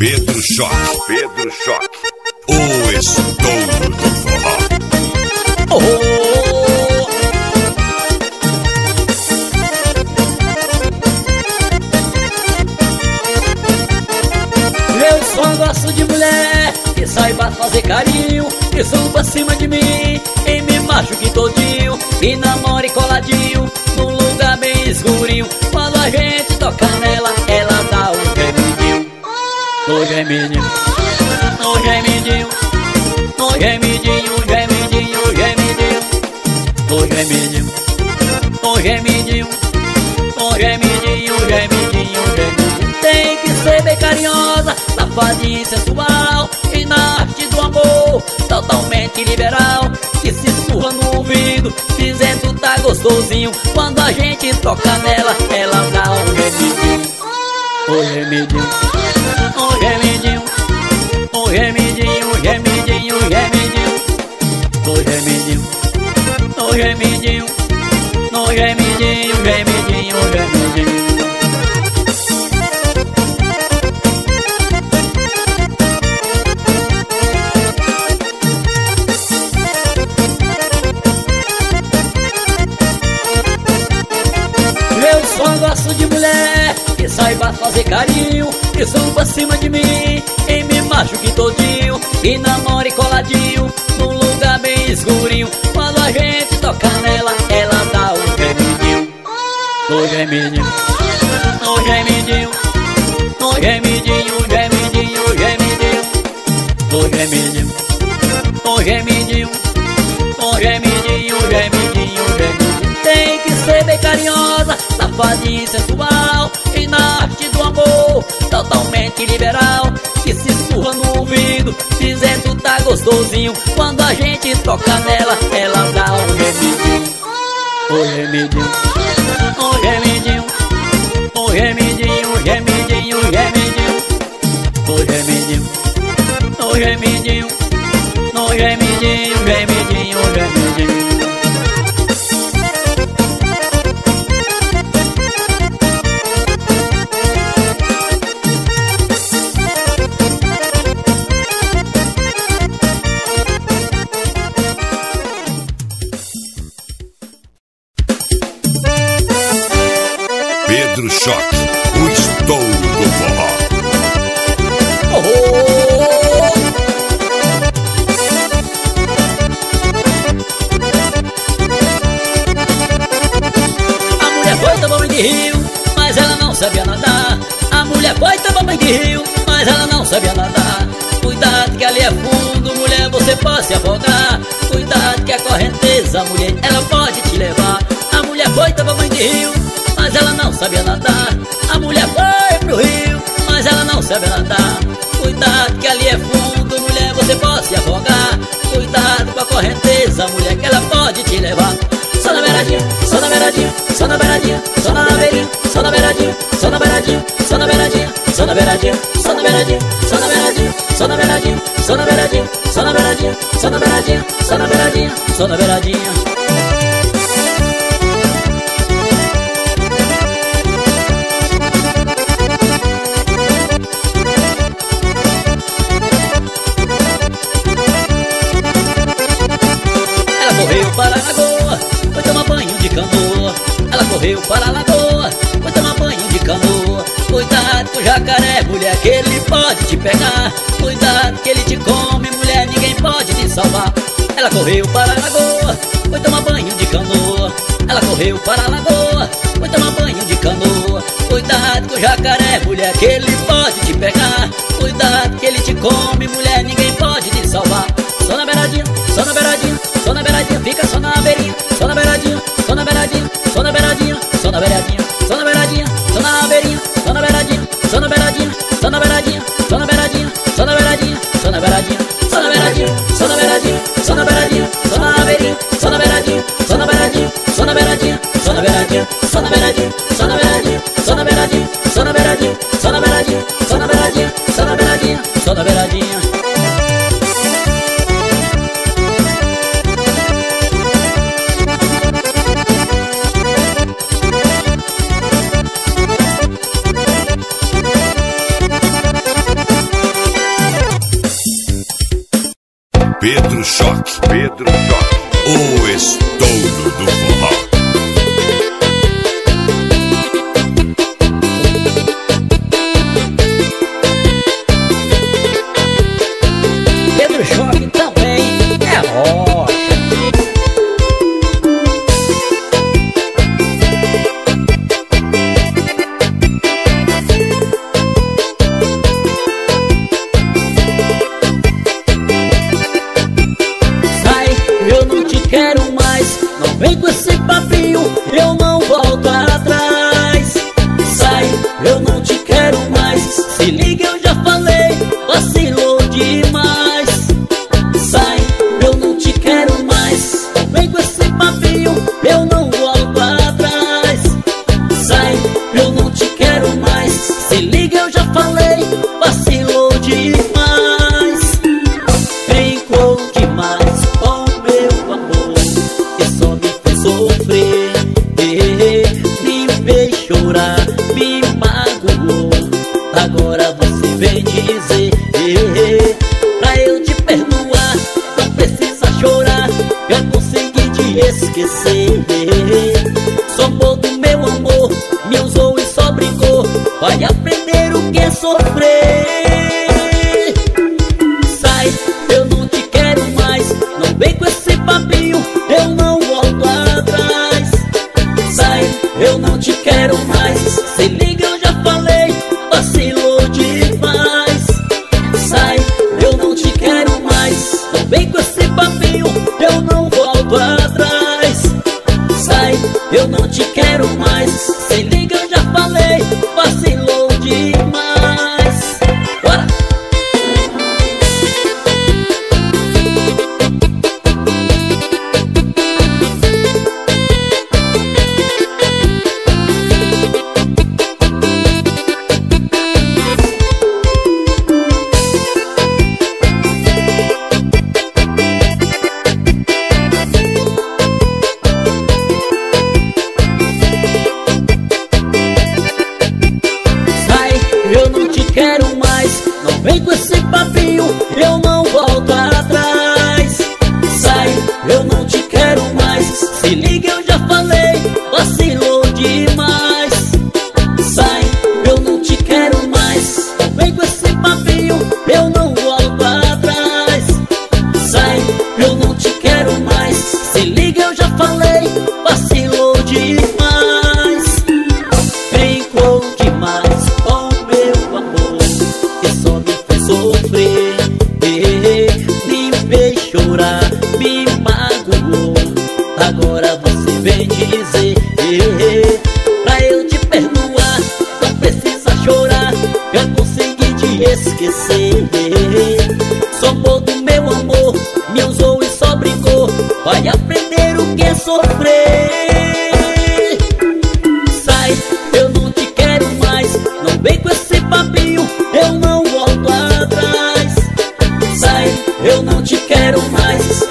Pedro Choque, o estouro do forró. Eu só gosto de mulher que saiba fazer carinho, que suba acima de mim e me machuque todinho, e namore coladinho num lugar bem escurinho. Quando a gente toca nela, ela dá um gemidinho. No gemidinho, no gemidinho, no gemidinho, gemidinho, gemidinho. No gemidinho, no gemidinho, no gemidinho, gemidinho, gemidinho. Tem que ser bem carinhosa, safadinha e sensual, e na arte do amor totalmente liberal, que se surra no ouvido dizendo tá gostosinho. Quando a gente toca nela, ela dá um gemidinho. O gemidinho, o gemidinho, o gemidinho, gemidinho, gemidinho. O gemidinho, o gemidinho, o gemidinho, gemidinho, gemidinho. Eu só gosto de mulher que saiba fazer carinho, que suba acima de mim e me machuque todinho, e namore coladinho num lugar bem escurinho. Quando a gente toca nela, ela dá um gemidinho. No gemidinho, no gemidinho, no gemidinho, gemidinho, gemidinho. No gemidinho, no gemidinho, no gemidinho, gemidinho, gemidinho. Tem que ser bem carinhosa, safadinha e sensual, e na arte do amor totalmente liberal, que se surra no ouvido dizendo tá gostosinho. Quando a gente toca nela, ela dá um gemidinho. O gemidinho, o gemidinho, o gemidinho, gemidinho, gemidinho. O gemidinho, o gemidinho, o gemidinho, gemidinho, gemidinho. Pedro Choque, o estouro do forró. A mulher foi tomar banho de rio, mas ela não sabia nadar. A mulher foi tomar banho de rio, mas ela não sabia nadar. Cuidado que ali é fundo, mulher, você pode se afogar. Cuidado que a correnteza, mulher, ela pode te levar. A mulher foi tomar banho de rio, mas ela não sabia nadar. A mulher foi pro rio, mas ela não sabia nadar. Cuidado que ali é fundo, mulher, você pode se afogar. Cuidado com a correnteza, mulher, que ela pode te levar. Só na beiradinha, só na beiradinha, só na beiradinha, só na beirinha, só na beiradinha, só na beiradinha, só na beiradinha, só na beiradinha, só na beiradinha, só na beiradinha, só na beiradinha, só na beiradinha, só na beiradinha, só na beiradinha, só na beiradinha, só na beiradinha. Correu para a lagoa, foi tomar banho de canoa. Ela correu para a lagoa, foi tomar banho de canoa. Cuidado com o jacaré, mulher, que ele pode te pegar. Cuidado que ele te come, mulher, ninguém pode te salvar. Ela correu para a lagoa, foi tomar banho de canoa. Ela correu para a lagoa, foi tomar banho de canoa. Cuidado com o jacaré, mulher, que ele pode te pegar. Cuidado que ele te come, mulher, ninguém pode te salvar. Só na beiradinha, só na beiradinha, só na beiradinha, fica só na beirinha, só na beiradinha, só na beiradinha, só na beiradinha, só na beiradinha, só na beiradinha, só na beirinha, só na beiradinha, só na beiradinha, só na beiradinha, só na beiradinha, só na beiradinha, só na beiradinha, só na beiradinha, só na beiradinha, só na beiradinha, só na beirinha, só na beiradinha, só na beiradinha, só na beiradinha, só na beiradinha, só na beiradinha, só na beiradinha, só na beiradinha, só na beiradinha, só na beiradinha, só na beiradinha, só na beiradinha, só na beiradinha. Pedro Choque. Pedro Choque. O estouro do forró. Pedro Choque também é rocha. Sai, eu não te quero mais. Não vem com esse papinho, eu não volto atrás. Sai, eu não te quero mais. Se liga, eu já falei, vacilou demais. Sai, eu não te quero mais. Não vem com esse papinho, eu não volto atrás. Sai, eu não te quero mais. Se liga, eu já falei, vacilou demais. Brincou demais com meu amor, que só me fez sofrer. Me fez chorar, me magoou. Agora você vem dizer pra eu te perdoar. Não precisa chorar, eu consegui te esquecer. Somou do meu amor, me usou e só brincou. Vai aprender o que é sofrer. Sai, eu não te quero mais. Não vem com esse papinho, eu não volto atrás. Sai, eu não te quero mais. Se liga, eu já falei, vacilou demais. Sai, eu não te quero mais. Não vem com esse papinho, eu não volto atrás. Sai, eu não te quero mais. Se liga, eu já falei, vacilou demais. Bora! Sai, eu não te quero mais. Não vem com esse papinho, eu não volto atrás. Sai, eu não te quero mais. Se liga, eu já falei, vacilou demais. Sai, eu não te quero mais. Não vem com esse papinho, eu não volto atrás. Sai, eu não te quero mais. Se liga, eu já falei, vacilou demais. Brincou demais com meu amor, que só me fez sofrer. Me fez chorar, me magoou. Agora você vem dizer pra eu te perdoar. Não precisa chorar, eu consegui te esquecer. Somou do meu amor, me usou e só brincou. Vai aprender o que é sofrer. Sai, eu não te quero mais. Não vem com esse papinho, eu não volto atrás. Sai, eu não te quero mais.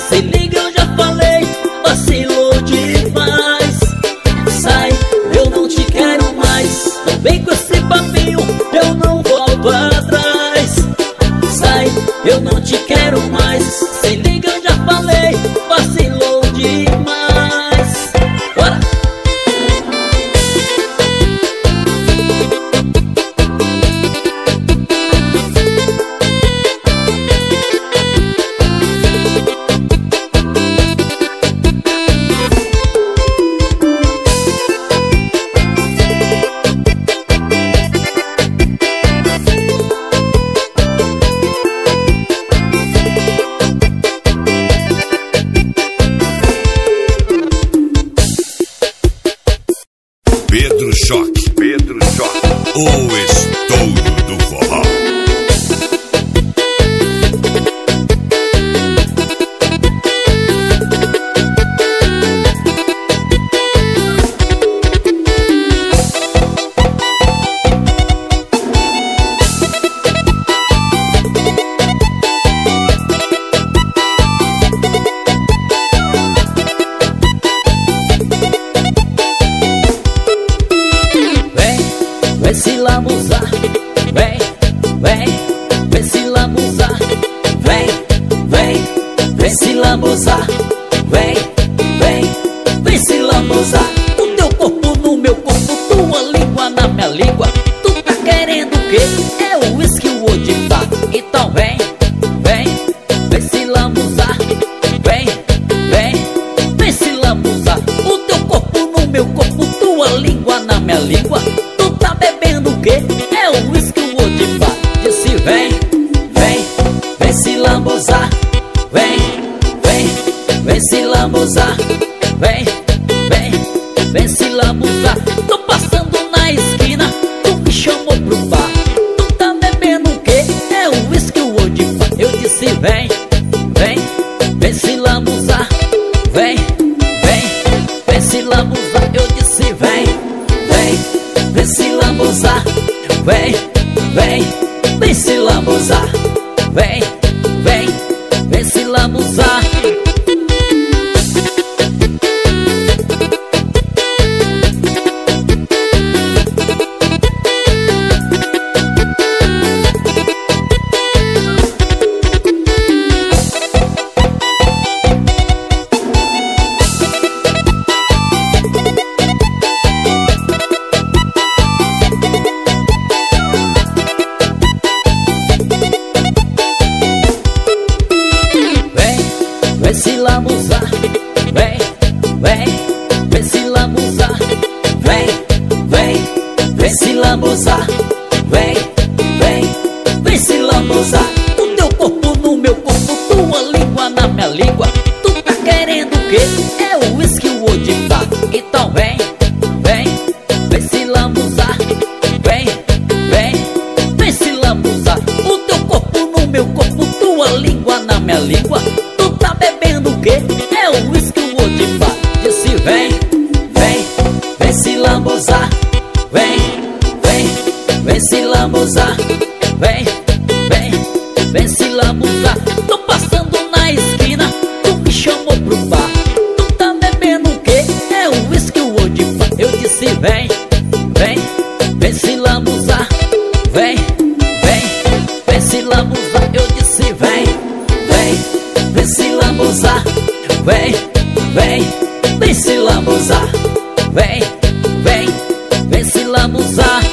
vem, vem, vem se lambuzar. Vem, vem, vem se lambuzar. Eu disse vem, vem, vem se lambuzar. Vem, vem, vem se lambuzar. Vem, vem, vem se lambuzar. Vem se lambuzar, vem, vem, vem se lambuzar. Vem, vem, vem se lambuzar. Vem, vem, vem se lambuzar. O teu corpo no meu corpo, tua língua na minha língua. Tu tá querendo o quê? É o uísque, o odipá. Então vem, vem, vem se lambuzar. Vem, vem, vem se lambuzar. O teu corpo no meu corpo, tua língua na minha língua. Tá bebendo o quê? É o uísque, o odipá. Disse vem, vem, vem se lambuzar. Vem, vem, vem se lambuzar. Vem, vem, vem se lambuzar. Tô passando na esquina, tu me chamou pro bar. Tu tá bebendo o quê? É o uísque, o odipá. Eu disse vem, vem, vem se lambuzar. Vem, vem, vem se lambuzar. Eu disse vem, vem, vem se lambuzar. Vem, vem, vem se lambuzar. Vem, vem, vem se lambuzar.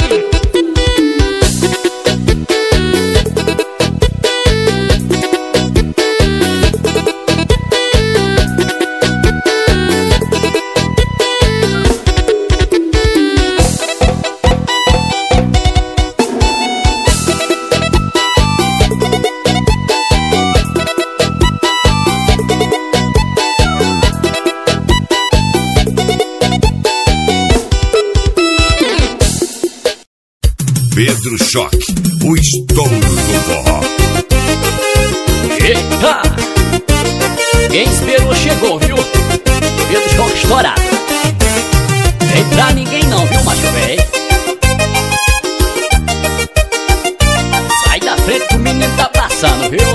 Pedro Choque, o estouro do forró. Eita! Quem esperou chegou, viu? Pedro Choque estourado. Vem pra ninguém não, viu, macho véi? Sai da frente que o menino tá passando, viu?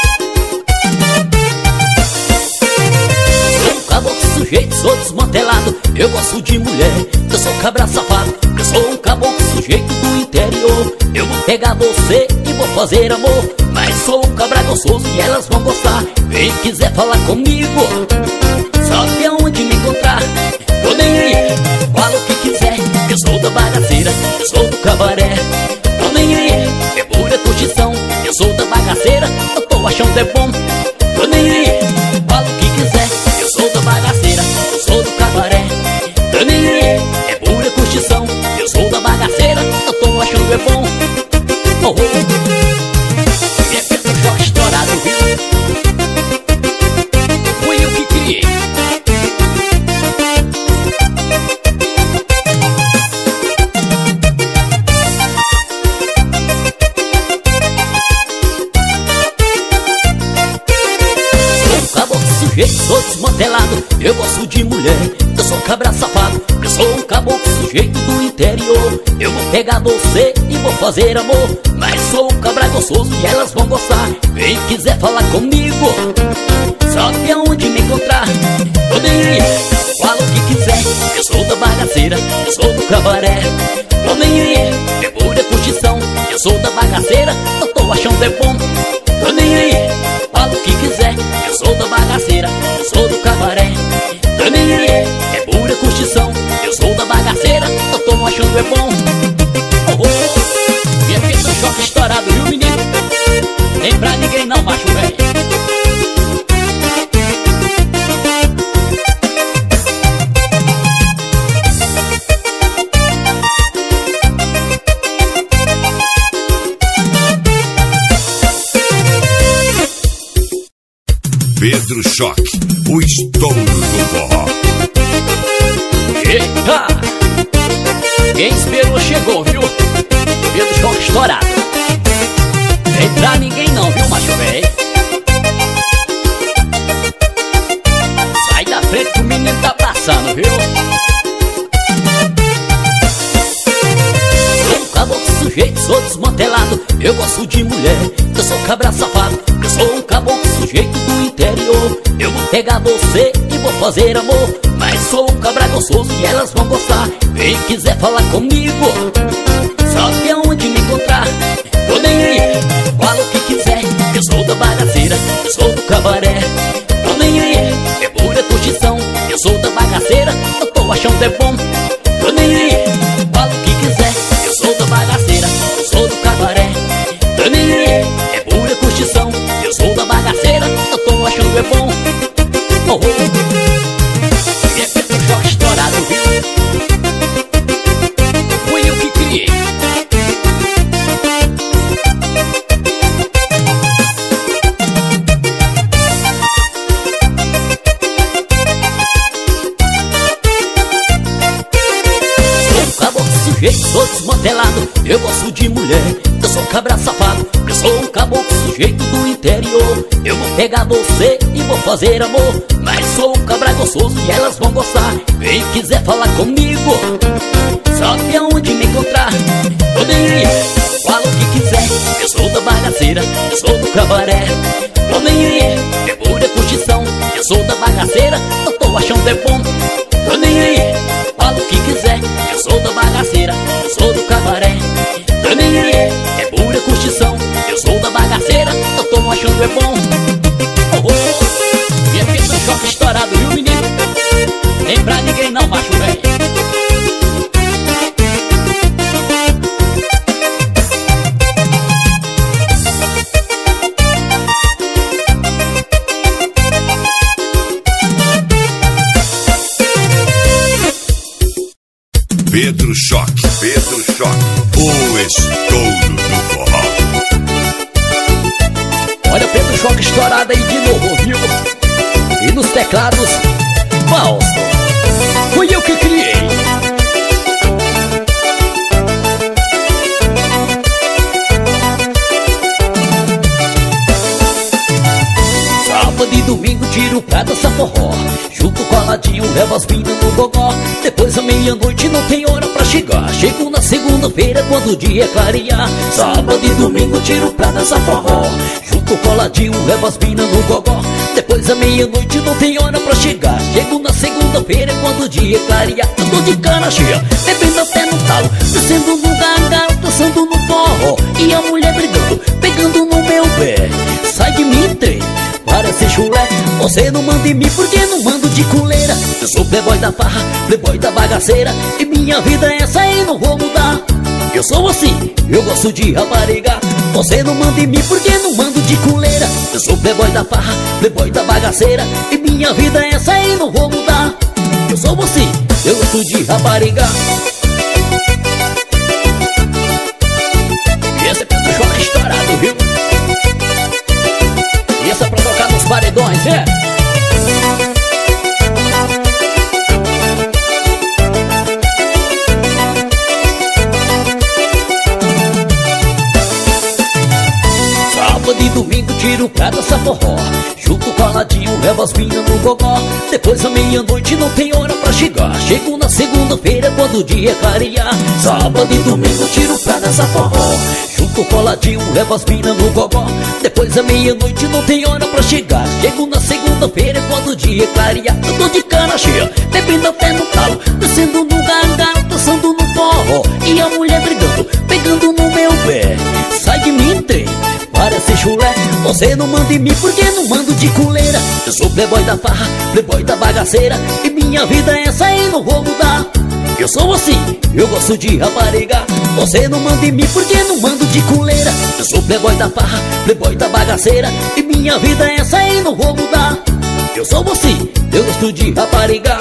Sou um caboclo sujeito, sou desmantelado. Eu gosto de mulher, eu sou cabra safado. Eu sou um caboclo sujeito do interior. Eu vou pegar você e vou fazer amor. Mas sou um cabra gostoso e elas vão gostar. Quem quiser falar comigo sabe aonde me encontrar. Tô nem aí, fala o que quiser. Eu sou da bagaceira, eu sou do cabaré. Tô nem aí, é pura curtição. Eu sou da bagaceira, eu tô achando é bom. Tô nem aí, fala o que quiser. Eu sou da bagaceira, eu sou do cabaré. Tô nem aí, é pura curtição. Eu sou da bagaceira, eu tô achando é bom. Oh, oh. E é Pedro Choque estourado, viu? Fui eu que criei. Sou um caboclo sujeito, sou desmantelado. Eu gosto de mulher, eu sou cabra safado. Eu sou um caboclo sujeito do interior. Eu vou pegar você e vou fazer amor. Mas sou um cabra gostoso e elas vão gostar. Quem quiser falar comigo sabe aonde me encontrar. Tô nem aí, fala o que quiser. Eu sou da bagaceira, eu sou do cabaré. Tô nem aí, é pura curtição. Eu sou da bagaceira, eu tô achando é bom. Tô nem aí, fala o que quiser. Eu sou da bagaceira, eu sou do cabaré. Tô nem aí, é pura curtição. Eu sou da bagaceira, eu tô achando é bom. Oh, oh. E é Pedro Choque estourado, viu, menino? Nem pra ninguém não, macho velho. Pedro Choque, o estouro do forró. Eita! Quem esperou chegou, viu? Pedro Choque estourado. Vem pra ninguém não, viu, macho véi? de mulher, eu sou cabra safado, eu sou um caboclo sujeito do interior. Eu vou pegar você e vou fazer amor, mas sou um cabra gostoso e elas vão gostar. Quem quiser falar comigo, sabe aonde me encontrar. Tô nem aí, fala o que quiser, eu sou da bagaceira, eu sou do cabaré. Tô nem aí, é pura curtição, eu sou da bagaceira, eu tô achando é bom. Tô nem aí, fala o que quiser, eu sou da bagaceira, eu sou do cabaré. Tô nem aí, é pura curtição, eu sou da bagaceira, eu tô achando é bom. Oh, oh. E é feito choque estourado, viu? Fui eu que criei. Sou desmantelado, eu gosto de mulher, eu sou cabra safado, eu sou um caboclo sujeito do interior. Eu vou pegar você e vou fazer amor, mas sou um cabra gostoso e elas vão gostar. Quem quiser falar comigo, sabe aonde me encontrar. Tô nem aí, fala o que quiser, eu sou da bagaceira, eu sou do cabaré. Tô nem aí, é pura curtição, eu sou da bagaceira, eu tô achando é bom. Tô nem aí, fala o que quiser, eu sou da bagaceira, eu sou do cabaré. Tô nem aí, é pura curtição, eu sou da bagaceira, eu tô achando é bom. Oh, oh. E é feito um choque estourado, viu menino? Nem pra ninguém não, macho velho. Pedro Choque, o estouro do forró. Olha o Pedro Choque estourado aí de novo, viu? E nos teclados, Fausto. Fui eu que criei. Sábado e domingo tiro pra dançar forró, junto coladinho, levo as minas no gogó. Depois da meia-noite não tem hora pra chegar, chego na segunda-feira quando o dia clarear. Sábado e domingo tiro pra dançar forró, junto coladinho, levo as minas no gogó. Depois da meia-noite não tem hora pra chegar, chego na segunda-feira quando o dia clarear. Eu tô de cara cheia, bebendo até no talo, descendo no gargalo, dançando no forró. E a mulher brigando, pegando no meu pé. Sai de mim, trem, parece chulé. Você não manda em mim porque não mando de coleira. Eu sou playboy da farra, playboy da bagaceira, e minha vida é essa e não vou mudar. Eu sou assim, eu gosto de rapariga. Você não manda em mim porque não mando de coleira. Eu sou playboy da farra, playboy da bagaceira, e minha vida é essa e não vou mudar. Eu sou assim, eu gosto de rapariga. E esse é Pedro Choque estourado, viu? E essa é pra tocar nos paredões, é? Sábado e domingo tiro pra dançar forró, junto coladinho, levo as minas no gogó. Depois da meia-noite não tem hora pra chegar, chego na segunda-feira quando o dia clarear. Sábado e domingo tiro pra dançar forró, junto coladinho, levo as minas no gogó. Depois da meia-noite não tem hora pra chegar, chego na segunda-feira quando o dia clarear. Eu tô de cara cheia, bebendo até no talo, descendo no gargalo, dançando no forró. E a mulher brigando, pegando no meu pé. Sai de mim, trem, parece chulé. Você não manda em mim porque não mando de coleira. Eu sou playboy da farra, playboy da bagaceira, e minha vida é essa e não vou mudar. Eu sou assim, eu gosto de rapariga. Você não manda em mim porque não mando de coleira. Eu sou playboy da farra, playboy da bagaceira, e minha vida é essa e não vou mudar. Eu sou assim, eu gosto de rapariga.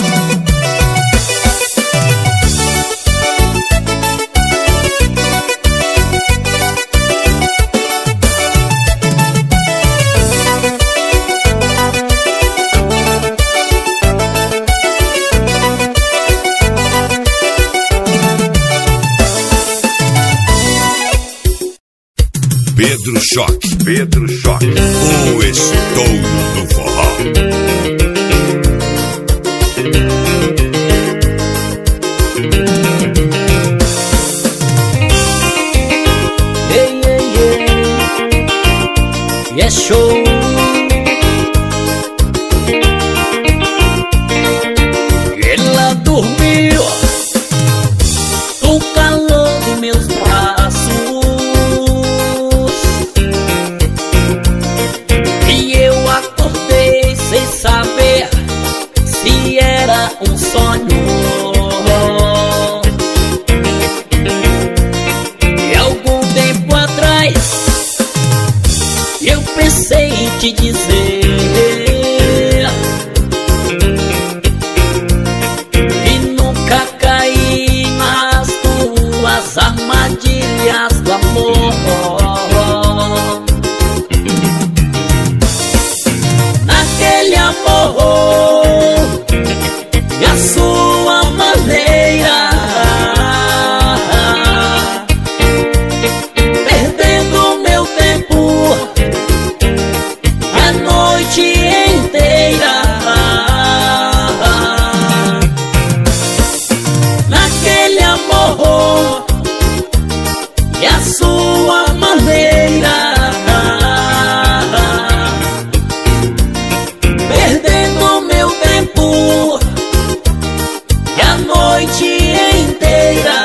Pedro Choque, o estouro do forró. Ei, ei, ei. e é show. Ela dormiu no calor dos meus braços e eu acordei sem saber se era um sonho. E algum tempo atrás eu pensei em te dizer que nunca caí nas tuas armadilhas do amor. Naquele amor e a sua maneira, perdendo meu tempo a noite inteira. Naquele amor e a sua maneira, perdendo meu tempo e a noite inteira.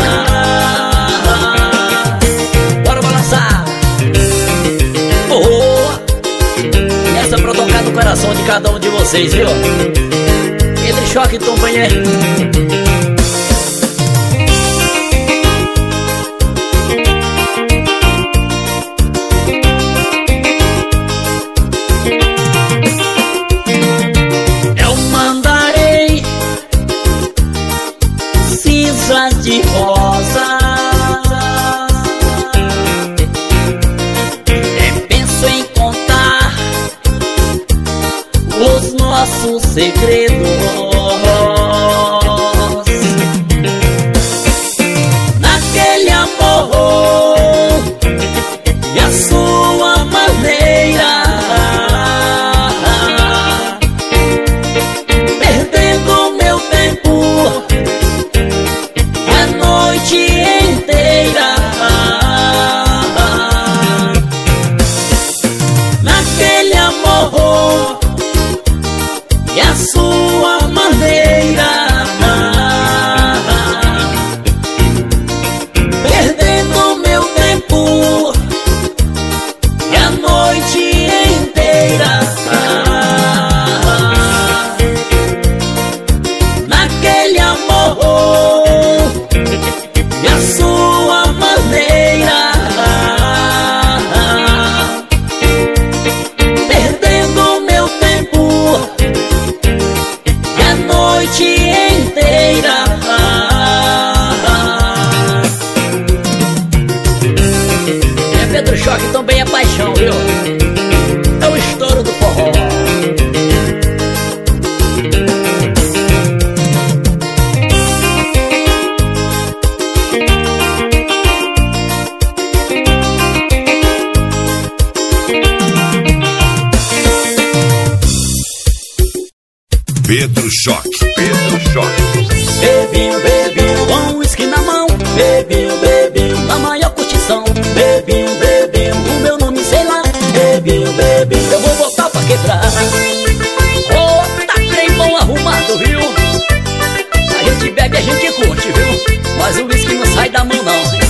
Bora balançar. E essa é pra tocar no coração de cada um de vocês, viu? Entre Choque e Tom Banheiro. Eu mandarei cinzas de rosa, nem penso em contar os nossos segredos. Naquele amor e a sua maneira, perdendo meu tempo a noite inteira. Naquele amor e a sua maneira, perdendo meu tempo e a noite inteira. Naquele amor e a sua maneira, perdendo meu tempo e a noite inteira. É Pedro Choque, também é paixão, viu? É o estouro do forró. Pedro Choque. Pedro Choque. Bebinho, bebinho, com uísque na mão. Bebinho, bebinho, na maior curtição. Bebinho, bebinho, o meu nome sei lá. Bebinho, bebinho, eu vou botar pra quebrar. Oh, tá trem bom arrumado, viu? A gente bebe, a gente curte, viu? Mas o uísque não sai da mão, não.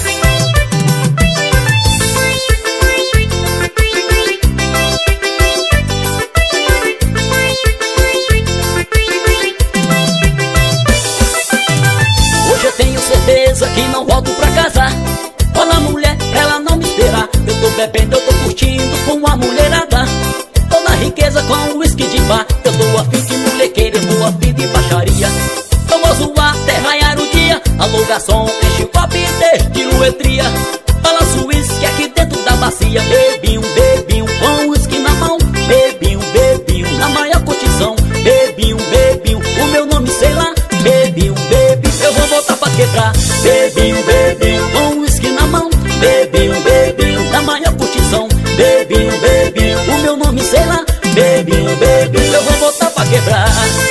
Certeza que não volto pra casa. Olha a mulher, ela não me espera. Eu tô bebendo, eu tô curtindo com a mulherada. Tô na riqueza com uísque de bar. Eu tô afim de molequeira, eu tô afim de baixaria. Eu vou zoar até raiar o dia. Alô garçom, enche o copo e deixe luetria. Balança o uísque aqui dentro da bacia. Bebinho, bebinho, com uísque na mão. Bebinho, bebinho, na maior curtição. Bebinho, bebinho, o meu nome sei lá. Bebinho, bebinho, eu vou botar pra quebrar. Bebinho, bebinho, com uísque na mão. Bebinho, bebinho, na maior curtição. Bebinho, bebinho, o meu nome sei lá. Bebinho, bebinho, eu vou botar pra quebrar.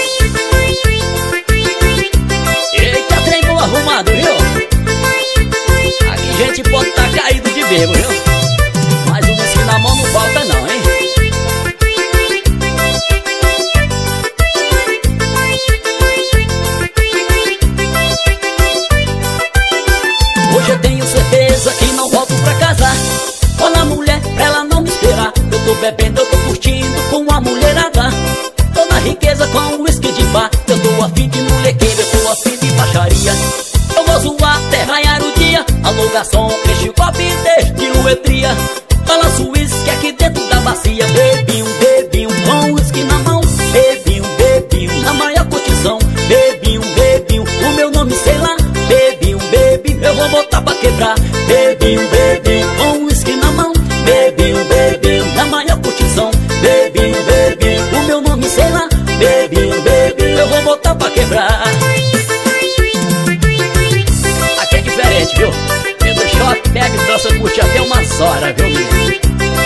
Eita, trem bom arrumado, viu? Aqui gente pode tá caído de bebo, viu? Mas o uísque na mão não falta não, hein? balanço o uísque aqui dentro da bacia. Bebi um com uísque na mão. Bebi um na maior curtição. Bebi um, o meu nome sei lá. Bebi um, eu vou botar pra quebrar. Bebi um com uísque na mão. Bebi um, na maior curtição. Bebi um, o meu nome sei lá. Bebi um, eu vou botar pra quebrar. Aqui é diferente, viu? Pedro Choque pega e dança, curte até umas horas, viu, menino?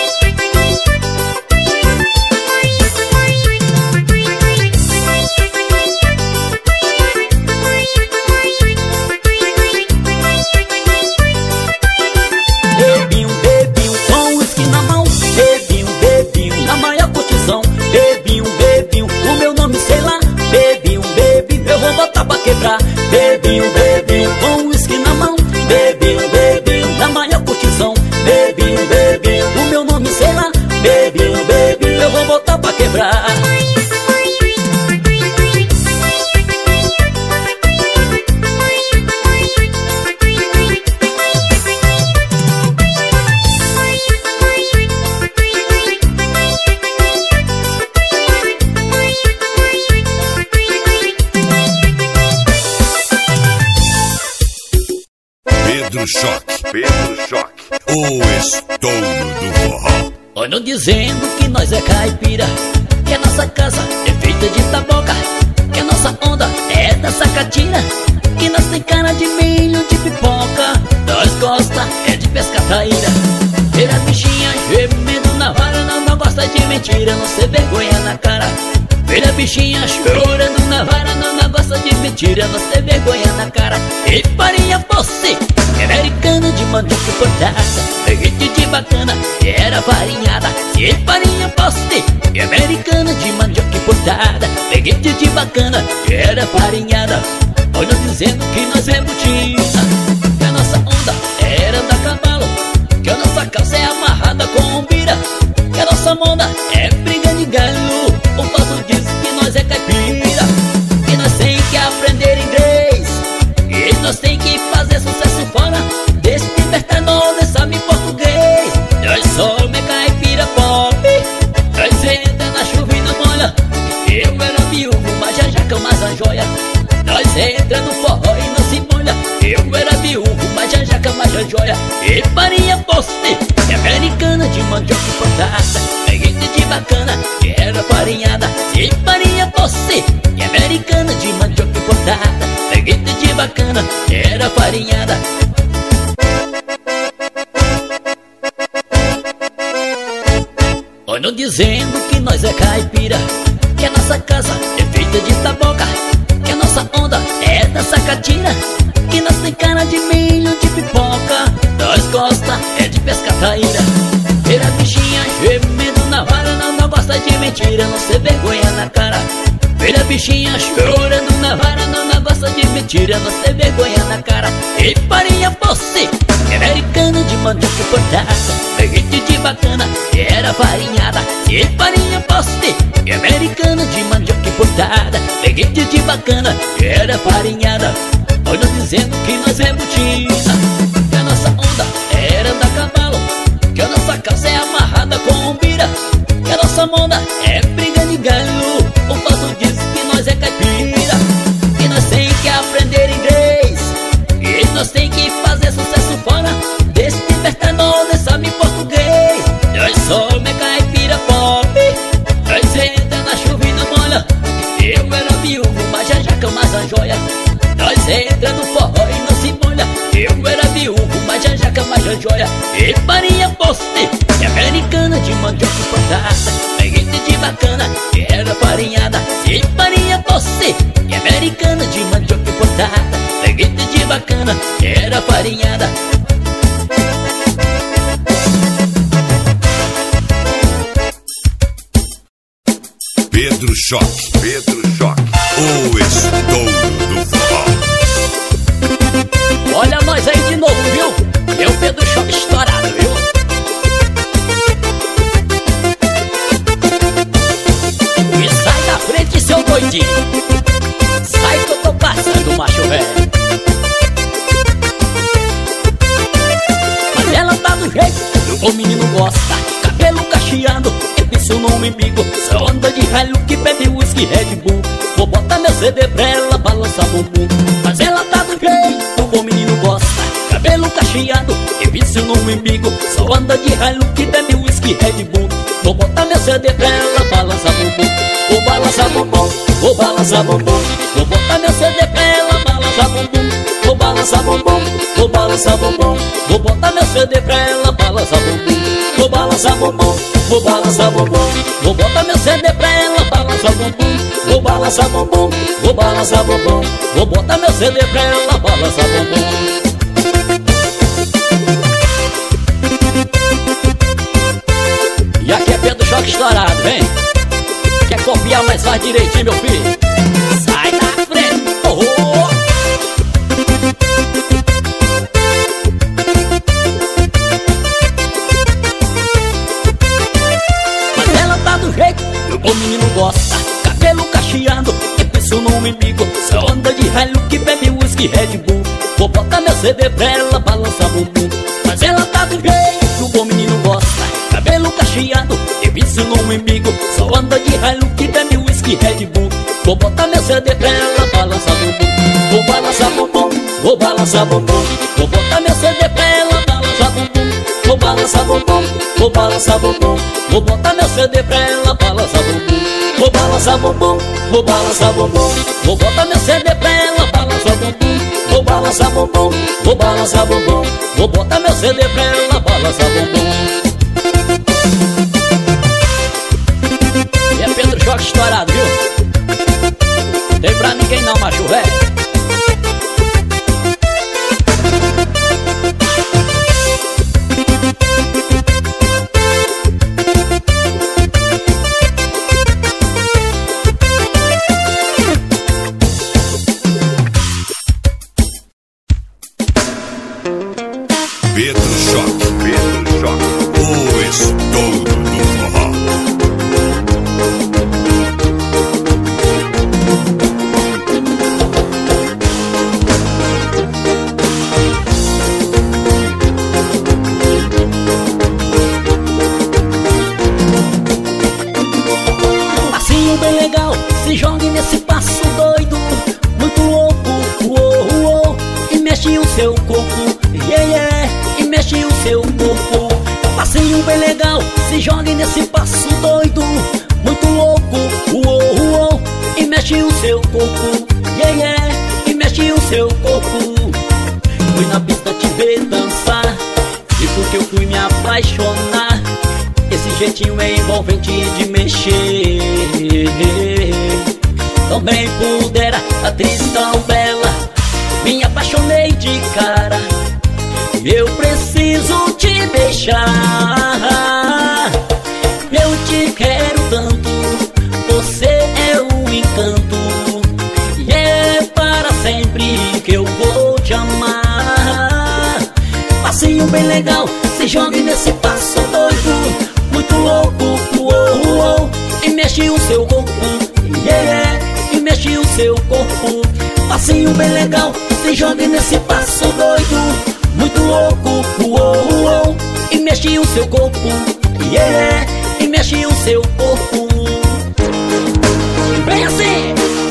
Bebi um com uísque na mão. Bebi um, na maior curtição. Bebi um, o meu nome sei lá. Bebi um, eu vou botar pra quebrar. Bebi um com uísque na mão. Bebi um, na maior curtição. Bebi um, o meu nome sei lá. Bebi um, eu vou botar pra quebrar. Pedro Choque, o estouro do forró. Olham dizendo que nós é caipira, que a nossa casa é feita de taboca, que a nossa onda é da sacatina, que nós tem cara de milho de pipoca, nós gosta é de pescar traíra. Ver a bichinha gemendo na vara, não gosta de mentira, não se vergonha na cara. Ver a bichinha chorando na vara, não gosta de mentira, não se vergonha na cara. E farinha você, americana de mandioca cortada, peguete de bacana, que era farinhada. E farinha você, americana de mandioca cortada, peguete de bacana, que era farinhada. Olha dizendo que nós é botina, que a nossa onda era andar cavalo, que a nossa calça é amarrada com bira, que a nossa onda é briga de galo. O povo diz que nós é caipira, que nós tem que aprender inglês, e nós tem que fazer sucesso fora desse libertador, nós sabe português. Nós somos caipira pop, nós entra na chuva e não molha. Eu era viúvo, mas já mas a joia. Nós entra no forró e não se molha. Eu era viúvo, mas já mas a joia. E farinha poste, é americana de mandioca importada, peguete de bacana, que era farinhada. E farinha poste, é americana de mandioca importada, peguete de bacana, que era farinhada. Olham dizendo que nós é caipira, que a nossa casa é feita de taboca, que a nossa onda é da sacatina, que nós tem cara de milho de pipoca, nós gosta é de pescar traíra. Ver a bichinha gemendo na vara, não gosta de mentira, não se vergonha na cara. Ver a bichinha chorando na vara, não gosta de mentira, não se vergonha na cara. E farinha você, americana de mandioca cortada, peguete de bacana, que era farinhada. E farinha você, americana de mandioca cortada, peguete de bacana, que era farinhada. Olham dizendo que nós é botina, que a nossa onda era andar cavalo, que a nossa calça é amarrada com bira, que a nossa onda é briga de galo. O povo diz que nós é caipira, que nós tem que aprender inglês, e nós tem que fazer sucesso fora desse libertador, nós sabe português. Nós somos caipira pop, nós entra na chuva e não molha. Eu era viúvo, mas já mas a joia. Nós entra no forró e não se molha. Eu era viúvo, mas já mas a joia. E farinha poste, é americana de mandioca importada, peguete de bacana, que era farinhada. E farinha poste, é americana de mandioca importada, peguete de bacana, que era farinhada. Pedro Choque, o estouro do forró. Olha nós aí de novo, viu? Eu, Pedro Choque estourado, viu? E sai da frente, seu doidinho. Sai que eu tô passando, macho velho. Mas ela tá do jeito, o menino gosta. Cabelo cacheado, eu penso no umbigo. Só anda de raio que bebe whisky Red Bull. Vou botar meu CD pra ela balançar bumbum. Mas ela tá do jeito, o bom menino gosta. Cabelo cacheado, eu penso no umbigo. Só anda de raio que bebe whisky Red Bull. Vou botar meu CD pra ela balançar bumbum. Vou balançar bumbum, vou balançar bumbum. Vou botar meu CD pra ela balançar bumbum. Vou balançar bumbum, vou balançar bumbum. Vou botar meu CD pra ela balançar bumbum. Vou balançar bumbum, vou balançar bumbum. Vou botar meu CD pra ela balançar bumbum. Vou balançar bumbum, vou balançar bumbum. Vou botar meu CD pra ela balançar bumbum. E aqui é Pedro Choque estourado, vem. Quer copiar, mas faz direitinho, meu filho. Sai da frente, oh. Mas ela tá do jeito que o menino gosta. Cabelo cacheado, eu penso no inimigo. Só anda de raio que bebe whisky Red Bull. Vou botar meu CD pra ela balançar bumbum. Mas ela tá do jeito que o bom menino gosta. Cabelo cacheado, eu penso no inimigo. Só anda de raio que bebe whisky Red Bull. Vou botar meu CD pra ela balançar bumbum. Vou balançar bumbum, vou balançar bumbum. Vou botar meu CD pra ela balançar bumbum. Vou balançar bumbum, vou balançar bumbum. Vou botar meu CD pra ela balançar bumbum. Vou balançar bumbum, vou balançar bumbum. Vou botar meu CD pra ela balançar bumbum. Vou balançar bumbum, vou balançar bumbum. Vou botar meu CD pra ela balançar bumbum. E é Pedro Choque estourado, viu? Tem pra ninguém não, macho velho. Pedro Choque, o estouro do forró. Passinho bem legal, se jogue nesse passo doido, muito louco, uou, uou, e mexe o seu corpo, yeah, yeah, e mexe o seu corpo. Passinho bem legal, se jogue nesse passo doido, muito louco, uou, uou, e mexe o seu corpo, yeah, yeah, e mexe o seu corpo. Fui na pista te ver dançar, e porque eu fui me apaixonar. Esse jeitinho é envolvente de mexer. Também pudera, atriz tão bela, me apaixonei de cara. Eu preciso te beijar. Eu te quero tanto, você é um encanto. E é para sempre que eu vou te amar. Passinho bem legal, se jogue nesse passo doido, muito louco, uou, uou, e mexe o seu corpo, yeah, e mexe o seu corpo. Passinho bem legal, se jogue nesse passo doido, muito louco, uou, uou, e mexe o seu corpo, yeah, e mexe o seu corpo. Vem assim!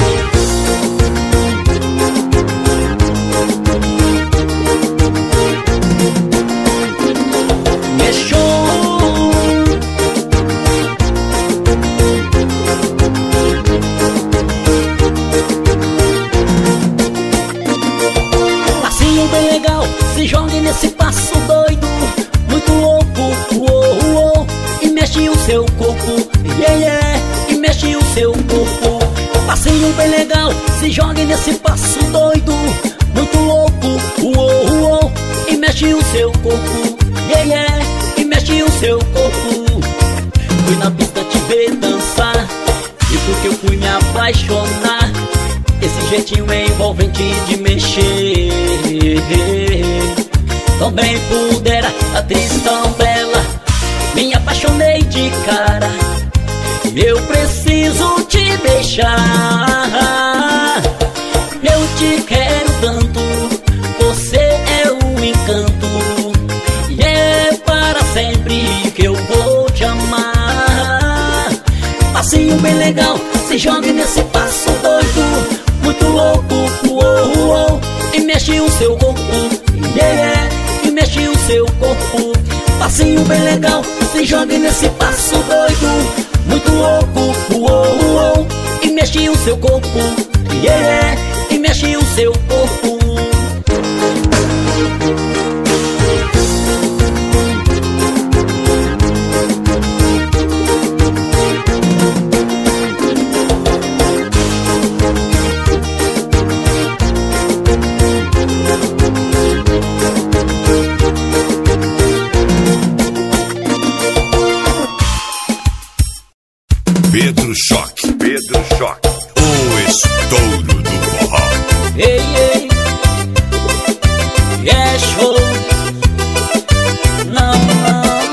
Se jogue nesse passo doido, muito louco, uou, uou, e mexe o seu corpo, yeah, yeah, e mexe o seu corpo. Passinho bem legal, se jogue nesse passo doido, muito louco, uou, uou, e mexe o seu corpo, yeah, yeah, e mexe o seu corpo. Fui na pista te ver dançar, e porque eu fui me apaixonar. Esse jeitinho é envolvente de mexer. Também pudera, atriz tão bela, me apaixonei de cara. Eu preciso te beijar. Eu te quero tanto, você é um encanto. E é para sempre que eu vou te amar. Passinho bem legal, se jogue nesse passo doido, muito louco, uou, uou. E mexe o seu corpo, yeah, e mexe o seu corpo. Passinho bem legal, se jogue nesse passo doido, muito louco, uou, uou. E mexe o seu corpo, yeah, e mexe o seu corpo. Pedro Choque, o estouro do forró. Ei, ei, é show. Não, não.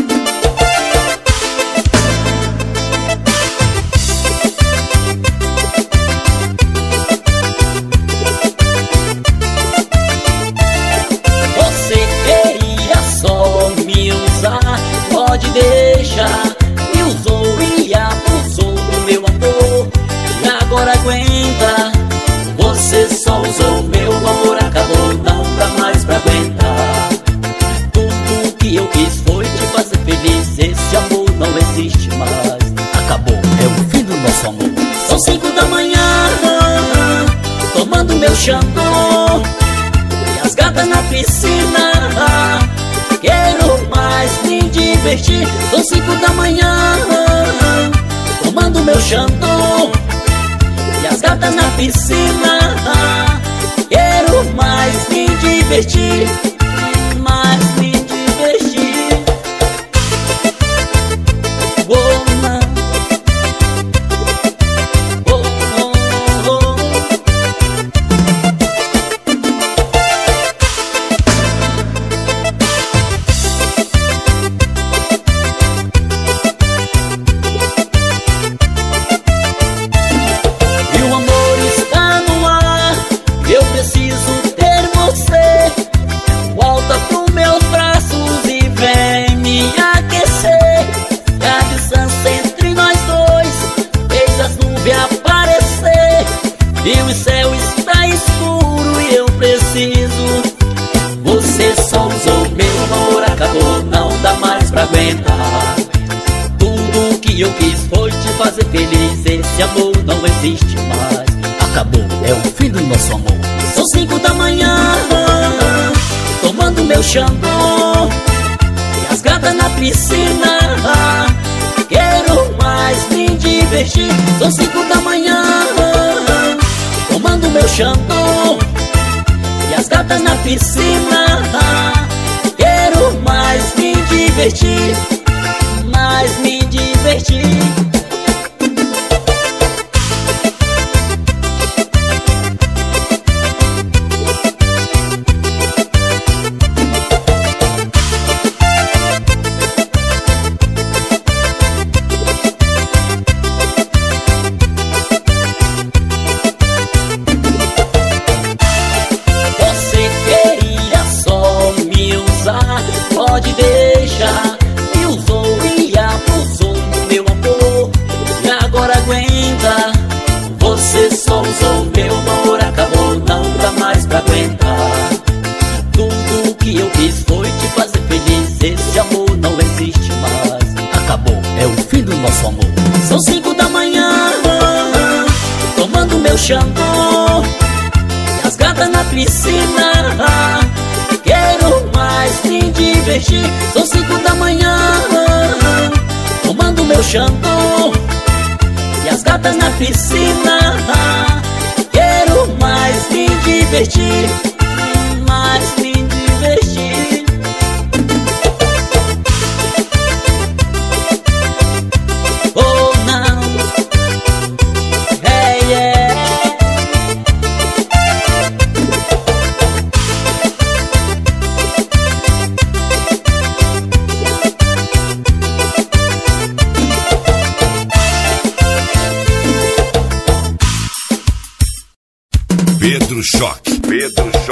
Você queria só me usar, pode deixar. Me usou e abusou do meu amor, e agora aguenta. Você só usou meu amor, acabou, não dá mais pra aguentar. Tudo que eu quis foi te fazer feliz, esse amor não existe mais. Acabou, é o fim do nosso amor. São 5 da manhã, tomando meu shampoo, e as gatas na piscina. Quero mais me divertir. São 5 da manhã, tomando meu shampoo, e as gatas na piscina. Quero mais me divertir, mais me divertir. Oh, não. Oh, oh, oh. E o amor está no ar, eu preciso ter você. Volta pros meus braços e vem me aquecer. E a distância entre nós dois fez as nuvens aparecer, e o céu está escuro e eu preciso. Você só usou meu amor, acabou, não dá mais pra aguentar. Tudo que eu quis foi te fazer feliz, esse amor não existe mais. Acabou, é o fim do nosso amor. São 5 da manhã, tomando meu shampoo, e as gatas na piscina. Quero mais me divertir. São 5 da manhã, tomando meu shampoo, e as gatas na piscina. Quero mais me divertir, mais me divertir. Você queria só me usar, pode deixar. Me usou e abusou do meu amor, e agora aguenta. Você só usou meu amor, acabou, não dá mais pra aguentar. Tudo que eu quis foi te fazer feliz, esse amor não existe mais. Acabou, é o fim do nosso amor. São 5 da manhã, tomando meu shampoo, e as gatas na piscina. Quero mais me divertir. São 5 da manhã, tomando meu shampoo, e as gatas na piscina. Quero mais me divertir, mais me divertir. Oh, não. Hey, yeah. Pedro Choque.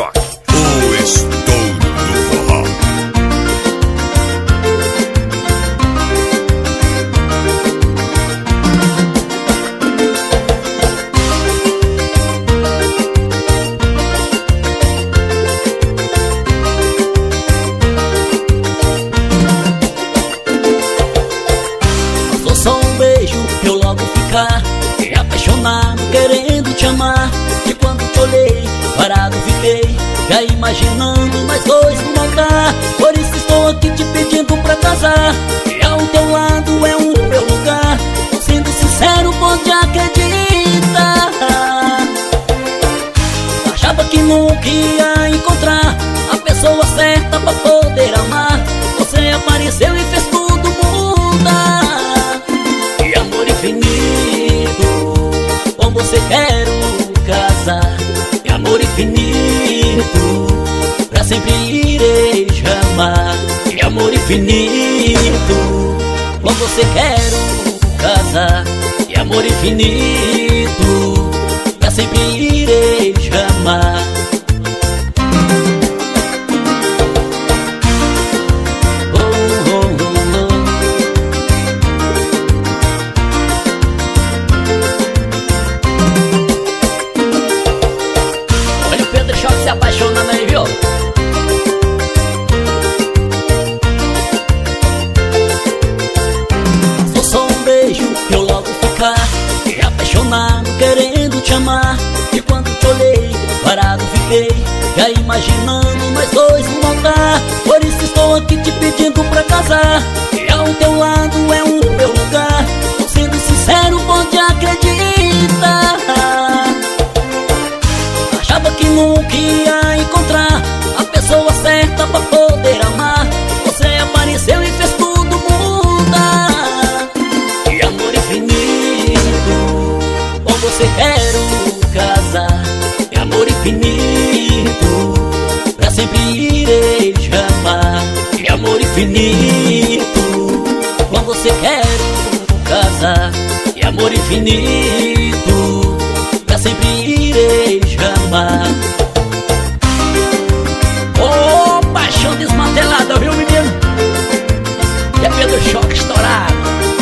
só um beijo pra eu logo ficar apaixonado, querendo te amar. E quando te olhei, parado fiquei, já imaginando nós dois no altar. Por isso estou aqui te pedindo pra casar, e ao teu lado é o meu lugar. Tô sendo sincero, pode acreditar. Achava que nunca ia encontrar a pessoa certa pra poder amar. Você apareceu e fez tudo mudar. E amor infinito, com você quero casar. E amor infinito, pra sempre irei te amar. E amor infinito, com você quero casar. E amor infinito, pra sempre irei te amar. Se apaixonando aí, viu? Sou só um beijo pra eu logo ficar apaixonado, querendo te amar. E quando te olhei, parado fiquei, já imaginando nós dois no altar. Por isso estou aqui te pedindo pra casar, e ao teu lado é o meu lugar. Tô sendo sincero, pode acreditar. Achava que nunca ia encontrar a pessoa certa pra poder amar. Você apareceu e fez tudo mudar. E amor infinito, com você quero casar. E amor infinito, pra sempre irei te amar. E amor infinito, com você quero casar. E amor infinito, pra sempre irei te amar. Oh, paixão desmantelada, viu, menino? E é Pedro Choque estourado.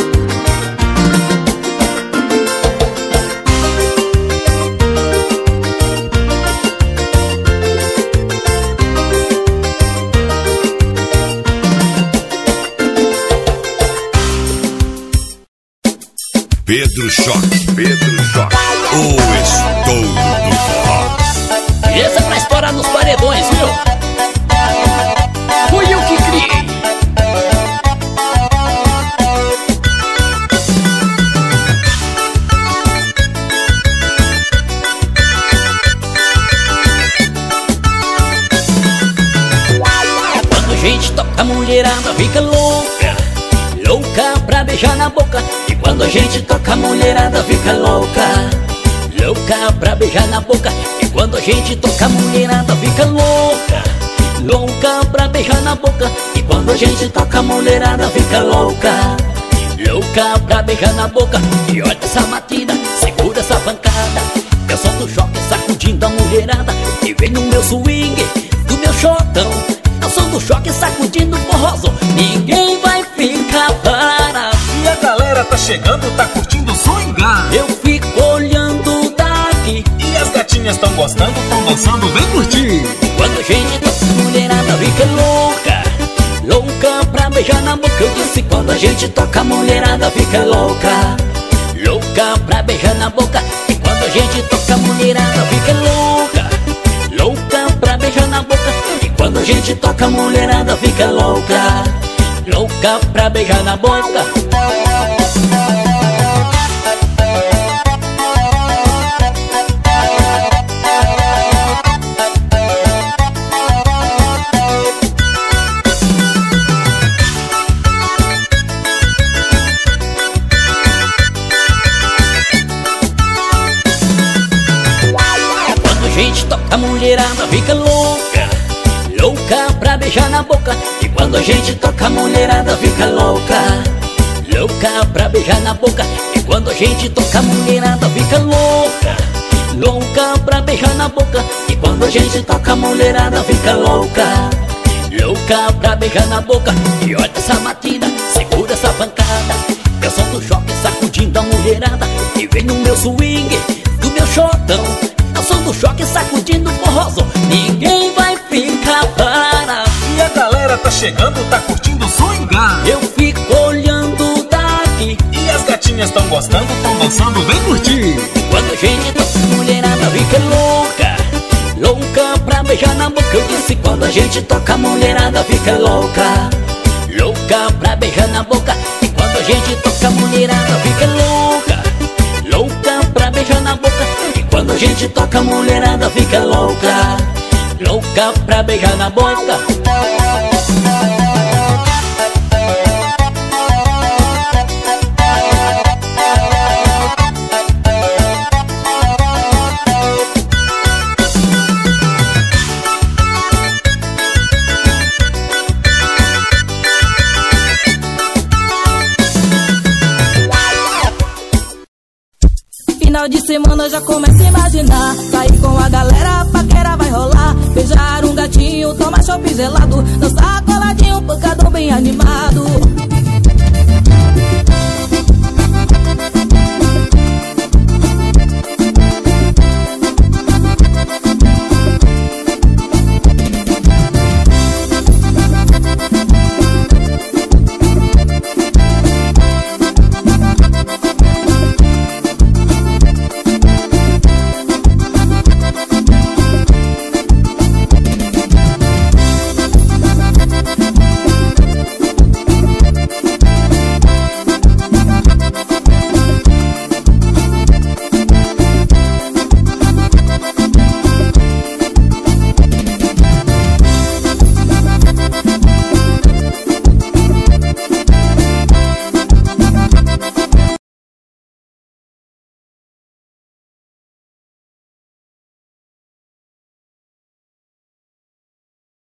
Pedro Choque, Pedro Choque, o estouro do forró. E essa é pra estourar nos paredões, viu? Fui eu que criei. Quando a gente toca, a mulherada fica louca, louca pra beijar na boca. E quando a gente toca, a mulherada fica louca, louca pra beijar na boca. E quando a gente toca, a mulherada fica louca, louca pra beijar na boca. E quando a gente toca, a mulherada fica louca, louca pra beijar na boca. E olha essa batida, segura essa pancada, eu solto o choque sacudindo a mulherada. E vem no meu swing, do meu shotão, eu solto o choque sacudindo o forrozão. Ninguém vai ficar parado. E a galera tá chegando, tá curtindo o swingar. Eu fico olhando daqui, E as gatinhas tão gostando, tão dançando, vem curtir. quando a gente toca, a mulherada fica louca, louca pra beijar na boca. Eu disse, quando a gente toca, a mulherada fica louca, louca pra beijar na boca. E quando a gente toca, a mulherada fica louca, louca pra beijar na boca. E quando a gente toca, a mulherada fica louca, louca pra beijar na boca. A mulherada fica louca, louca pra beijar na boca. E quando a gente toca, a mulherada fica louca, louca pra beijar na boca. E quando a gente toca, a mulherada fica louca, louca pra beijar na boca. E quando a gente toca, a mulherada fica louca, louca pra beijar na boca. E olha essa batida, segura essa pancada, eu solto o choque sacudindo a mulherada. E vem no meu swing, do meu shotão, eu solto o choque sacudindo o forrozão. Ninguém vai ficar parado. E a galera tá chegando, tá curtindo o swingar. Eu fico olhando daqui, E tão gostando, tão dançando, vem curtir. Quando a gente toca, a mulherada fica louca, louca pra beijar na boca. Eu disse, quando a gente toca, a mulherada fica louca, louca pra beijar na boca. E quando a gente toca, a mulherada fica louca, louca pra beijar na boca. E quando a gente toca, a mulherada fica louca, louca pra beijar na boca. Final de semana já começa a imaginar, sair com a galera, a paquera vai rolar. Beijar um gatinho, tomar chopp gelado, dançar coladinho, pancadão bem animado.